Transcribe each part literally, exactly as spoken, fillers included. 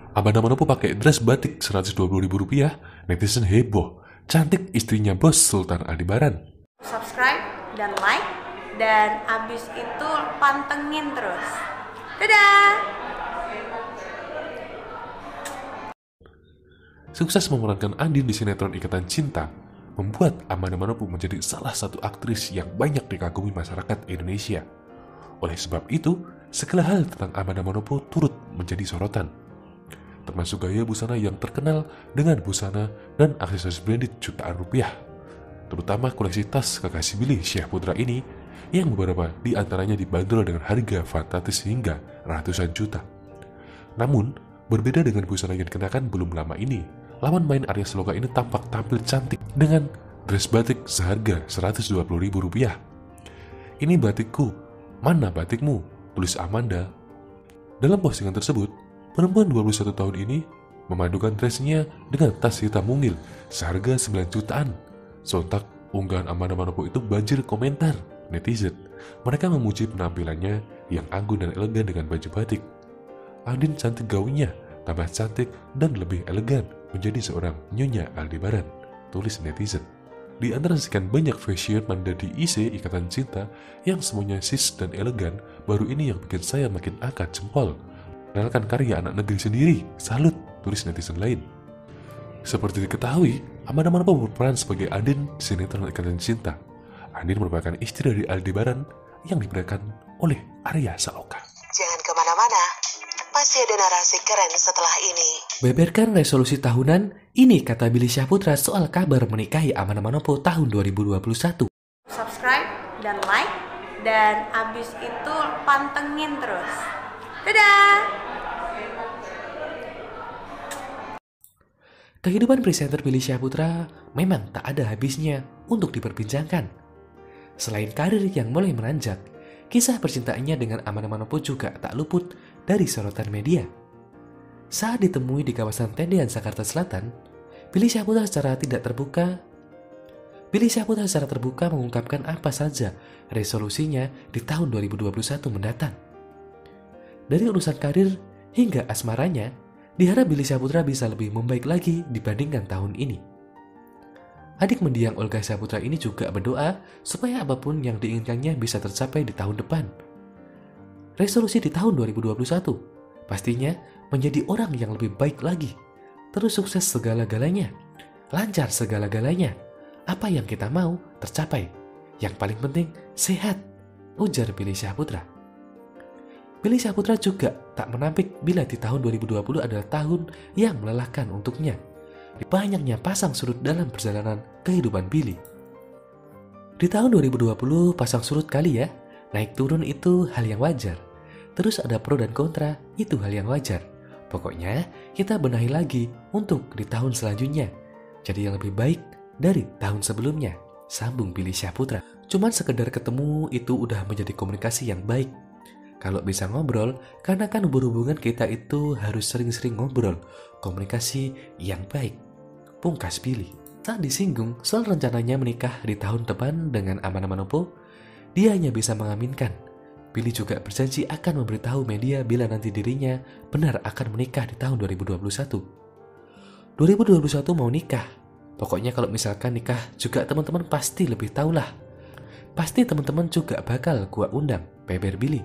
Amanda Manopo pakai dress batik seratus dua puluh ribu rupiah, netizen heboh. Cantik istrinya bos Sultan Aldebaran. Subscribe dan like, dan abis itu pantengin terus. Dadah! Sukses memerankan Andin di sinetron Ikatan Cinta membuat Amanda Manopo menjadi salah satu aktris yang banyak dikagumi masyarakat Indonesia. Oleh sebab itu, segala hal tentang Amanda Manopo turut menjadi sorotan, termasuk gaya busana yang terkenal dengan busana dan aksesoris branded jutaan rupiah, terutama koleksi tas kekasih Billy Syahputra ini yang beberapa di antaranya dibanderol dengan harga fantastis hingga ratusan juta. Namun, berbeda dengan busana yang dikenakan belum lama ini, lawan main Arya Saloka ini tampak tampil cantik dengan dress batik seharga seratus dua puluh ribu rupiah. "Ini batikku, mana batikmu?" tulis Amanda. Dalam postingan tersebut, perempuan dua puluh satu tahun ini memadukan dressnya dengan tas hitam mungil seharga sembilan jutaan. Sontak unggahan Amanda Manopo itu banjir komentar netizen. Mereka memuji penampilannya yang anggun dan elegan dengan baju batik. "Andin cantik gaunnya, tambah cantik dan lebih elegan menjadi seorang Nyonya Aldebaran," tulis netizen. Di antara sekian banyak fashion Manda di I C Ikatan Cinta yang semuanya sis dan elegan, baru ini yang bikin saya makin angkat jempol. "Kenalkan karya anak negeri sendiri, salut," tulis netizen lain. Seperti diketahui, Amanda Manopo berperan sebagai Andin di sinetron Ikatan Cinta. Andin merupakan istri dari Aldebaran yang diperankan oleh Arya Saloka. Jangan kemana-mana, masih ada narasi keren setelah ini. Beberkan resolusi tahunan, ini kata Billy Syahputra soal kabar menikahi Amanda Manopo tahun dua ribu dua puluh satu. Subscribe dan like, dan abis itu pantengin terus. Dadah! Kehidupan presenter Billy Syahputra memang tak ada habisnya untuk diperbincangkan. Selain karir yang mulai menanjak, kisah percintaannya dengan Amanda Manopo juga tak luput dari sorotan media. Saat ditemui di kawasan Tendean, Jakarta Selatan, Billy Syahputra secara tidak terbuka Billy Syahputra secara terbuka mengungkapkan apa saja resolusinya di tahun dua ribu dua puluh satu mendatang. Dari urusan karir hingga asmaranya, diharap Billy Syahputra bisa lebih membaik lagi dibandingkan tahun ini. Adik mendiang Olga Syahputra ini juga berdoa supaya apapun yang diinginkannya bisa tercapai di tahun depan. Resolusi di tahun dua ribu dua puluh satu pastinya menjadi orang yang lebih baik lagi, terus sukses segala-galanya, lancar segala-galanya. Apa yang kita mau tercapai, yang paling penting sehat, ujar Billy Syahputra. Billy Syahputra juga tak menampik bila di tahun dua ribu dua puluh adalah tahun yang melelahkan untuknya. Banyaknya pasang surut dalam perjalanan kehidupan Billy. Di tahun dua ribu dua puluh pasang surut kali ya, naik turun itu hal yang wajar. Terus ada pro dan kontra, itu hal yang wajar. Pokoknya kita benahi lagi untuk di tahun selanjutnya, jadi yang lebih baik dari tahun sebelumnya, sambung Billy Syahputra. Cuman sekedar ketemu itu udah menjadi komunikasi yang baik. Kalau bisa ngobrol, karena kan hubungan kita itu harus sering-sering ngobrol, komunikasi yang baik, pungkas Billy. Saat disinggung soal rencananya menikah di tahun depan dengan Amanda Manopo, dia hanya bisa mengaminkan. Billy juga berjanji akan memberitahu media bila nanti dirinya benar akan menikah di tahun dua ribu dua puluh satu. dua ribu dua puluh satu mau nikah. Pokoknya kalau misalkan nikah juga teman-teman pasti lebih tahulah. Pasti teman-teman juga bakal gua undang, beber Billy.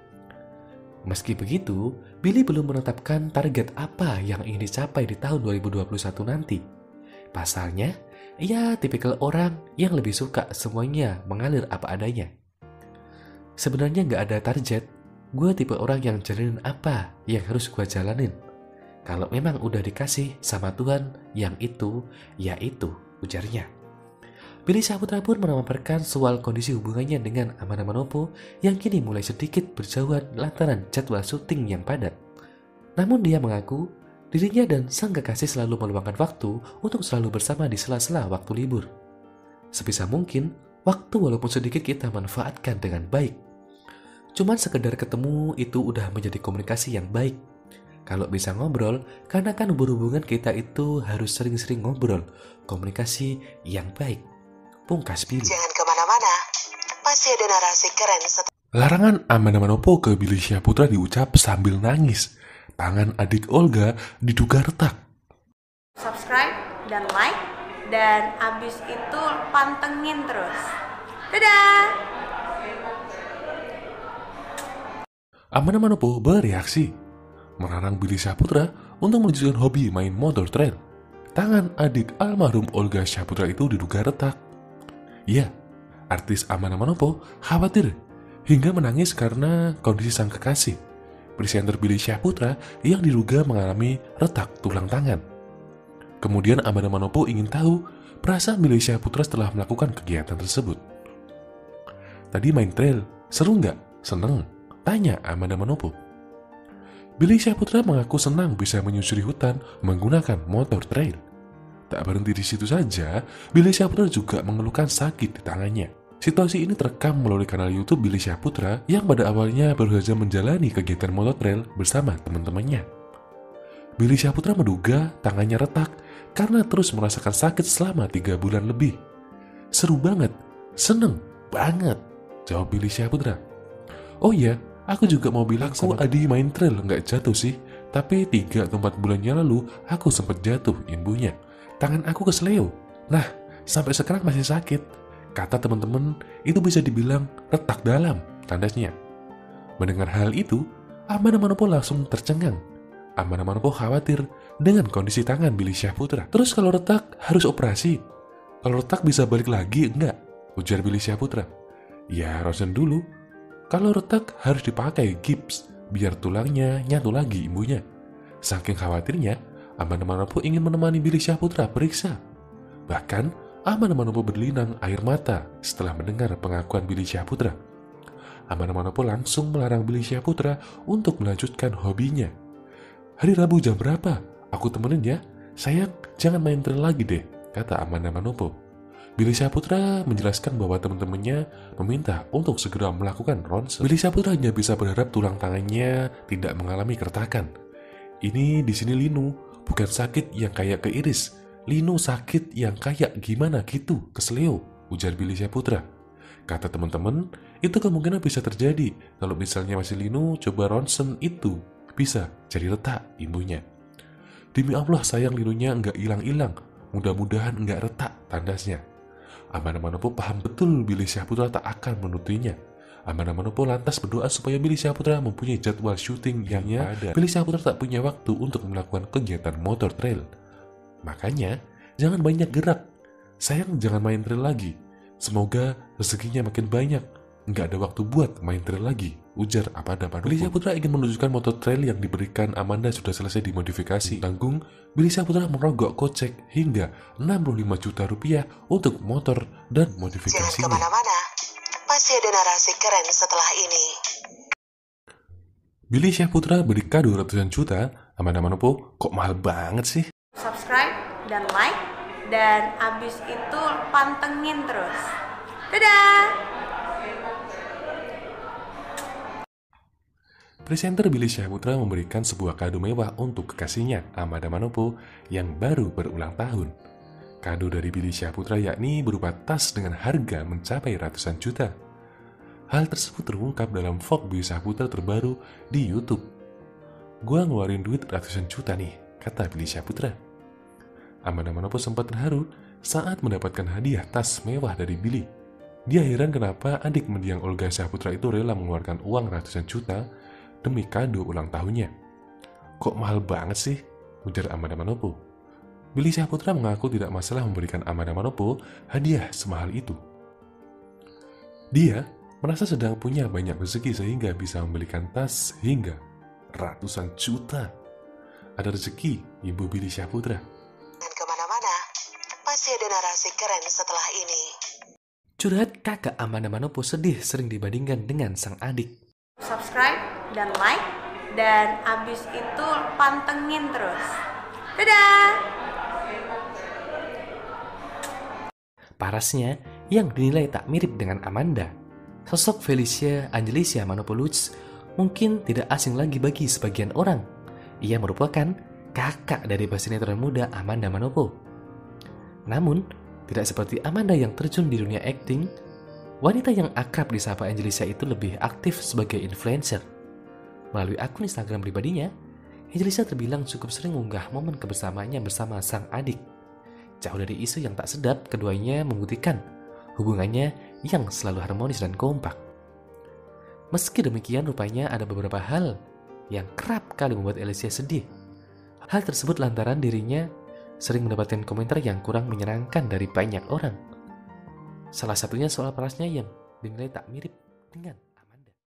Meski begitu, Billy belum menetapkan target apa yang ingin dicapai di tahun dua ribu dua puluh satu nanti. Pasalnya, ia tipikal orang yang lebih suka semuanya mengalir apa adanya. Sebenarnya gak ada target, gue tipe orang yang jalanin apa yang harus gue jalanin. Kalau memang udah dikasih sama Tuhan yang itu, ya itu, ujarnya. Billy Syahputra pun memaparkan soal kondisi hubungannya dengan Amanda Manopo yang kini mulai sedikit berjauhan lantaran jadwal syuting yang padat. Namun dia mengaku dirinya dan sang kekasih selalu meluangkan waktu untuk selalu bersama di sela-sela waktu libur. Sebisa mungkin, waktu walaupun sedikit kita manfaatkan dengan baik. Cuman sekedar ketemu itu udah menjadi komunikasi yang baik. Kalau bisa ngobrol, karena kan hubungan kita itu harus sering-sering ngobrol, komunikasi yang baik. Pungkas Billy. Jangan kemana-mana, masih ada narasi keren setelah... Larangan Amanda Manopo ke Billy Syahputra diucap sambil nangis. tangan adik Olga diduga retak. Subscribe dan like, dan abis itu pantengin terus. Dadah! Amanda Manopo bereaksi, melarang Billy Syahputra untuk menunjukkan hobi main motor trail. Tangan adik almarhum Olga Syahputra itu diduga retak. Ya, artis Amanda Manopo khawatir hingga menangis karena kondisi sang kekasih, presenter Billy Syahputra, yang diduga mengalami retak tulang tangan. Kemudian Amanda Manopo ingin tahu perasaan Billy Syahputra setelah melakukan kegiatan tersebut. Tadi main trail, seru nggak? Seneng? Tanya Amanda Manopo. Billy Syahputra mengaku senang bisa menyusuri hutan menggunakan motor trail. Tak berhenti di situ saja, Billy Syahputra juga mengeluhkan sakit di tangannya. Situasi ini terekam melalui kanal YouTube Billy Syahputra yang pada awalnya baru saja menjalani kegiatan motor trail bersama teman-temannya. Billy Syahputra menduga tangannya retak karena terus merasakan sakit selama tiga bulan lebih. Seru banget, seneng banget, jawab Billy Syahputra. Oh iya, aku juga mau bilang aku sama Adi main trail nggak jatuh sih, tapi tiga atau empat bulannya lalu aku sempat jatuh, imbunya. Tangan aku kesleo. Nah, sampai sekarang masih sakit. Kata teman-teman, itu bisa dibilang retak dalam, tandasnya. Mendengar hal itu, Amanda Manopo langsung tercengang. Amanda Manopo khawatir dengan kondisi tangan Billy Syahputra. Terus kalau retak harus operasi? Kalau retak bisa balik lagi enggak? Ujar Billy Syahputra. Ya, ronsen dulu. Kalau retak harus dipakai gips biar tulangnya nyatu lagi, imbunya. Saking khawatirnya, Amanda Manopo ingin menemani Billy Syahputra periksa. Bahkan, Amanda Manopo berlinang air mata setelah mendengar pengakuan Billy Syahputra. Amanda Manopo langsung melarang Billy Syahputra untuk melanjutkan hobinya. Hari Rabu jam berapa? Aku temenin ya. Sayang, jangan main trail lagi deh, kata Amanda Manopo. Billy Syahputra menjelaskan bahwa teman-temannya meminta untuk segera melakukan ronsen. Billy Syahputra hanya bisa berharap tulang tangannya tidak mengalami keretakan. Ini di sini linu, bukan sakit yang kayak keiris. Linu sakit yang kayak gimana gitu, kesleo, ujar Billy Syahputra. Kata teman-teman, itu kemungkinan bisa terjadi. Kalau misalnya masih linu, coba ronsen itu. Bisa jadi retak, imbunya. Demi Allah sayang, linunya nggak hilang-hilang. Mudah-mudahan nggak retak, tandasnya. Amanda Manopo paham betul Billy Syahputra tak akan menuturinya. Amanda Manopo lantas berdoa supaya Billy Syahputra mempunyai jadwal syuting yang ada. Billy Syahputra tak punya waktu untuk melakukan kegiatan motor trail. Makanya, jangan banyak gerak. Sayang, jangan main trail lagi. Semoga rezekinya makin banyak. Nggak ada waktu buat main trail lagi, ujar Amanda Manopo. Billy Syahputra ingin menunjukkan motor trail yang diberikan Amanda sudah selesai dimodifikasi. Tanggung, Billy Syahputra merogoh kocek hingga enam puluh lima juta rupiah untuk motor dan modifikasinya. Jangan kemana-mana, masih ada narasi keren setelah ini. Billy Syahputra beri kado ratusan juta, Amanda Manopo kok mahal banget sih? Subscribe dan like, dan abis itu pantengin terus. Dadah! Presenter Billy Syahputra memberikan sebuah kado mewah untuk kekasihnya, Amanda Manopo, yang baru berulang tahun. Kado dari Billy Syahputra yakni berupa tas dengan harga mencapai ratusan juta. Hal tersebut terungkap dalam vlog Billy Syahputra terbaru di YouTube. Gua ngeluarin duit ratusan juta nih, kata Billy Syahputra. Amanda Manopo sempat terharu saat mendapatkan hadiah tas mewah dari Billy. Dia heran kenapa adik mendiang Olga Syahputra itu rela mengeluarkan uang ratusan juta demi kado ulang tahunnya. Kok mahal banget sih? Ujar Amanda Manopo. Billy Syahputra mengaku tidak masalah memberikan Amanda Manopo hadiah semahal itu. Dia merasa sedang punya banyak rezeki sehingga bisa membelikan tas hingga ratusan juta. Ada rezeki, Ibu Billy Syahputra. Dan kemana-mana, masih ada narasi keren setelah ini. Curhat kakak Amanda Manopo sedih sering dibandingkan dengan sang adik. Subscribe dan like, dan abis itu pantengin terus. Dadah! Parasnya, yang dinilai tak mirip dengan Amanda, sosok Felicia Angelicia Manopo Lutz mungkin tidak asing lagi bagi sebagian orang. Ia merupakan kakak dari pesinetron muda Amanda Manopo. Namun, tidak seperti Amanda yang terjun di dunia akting, wanita yang akrab disapa Angelicia itu lebih aktif sebagai influencer. Melalui akun Instagram pribadinya, Angelisa terbilang cukup sering mengunggah momen kebersamaannya bersama sang adik. Jauh dari isu yang tak sedap, keduanya membuktikan hubungannya yang selalu harmonis dan kompak. Meski demikian, rupanya ada beberapa hal yang kerap kali membuat Alicia sedih. Hal tersebut lantaran dirinya sering mendapatkan komentar yang kurang menyenangkan dari banyak orang. Salah satunya soal parasnya yang dinilai tak mirip dengan